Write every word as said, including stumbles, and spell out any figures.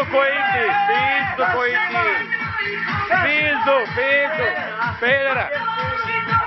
Pizdu koji ti, pizdu koji ti. Pizdu, pizdu, pedera.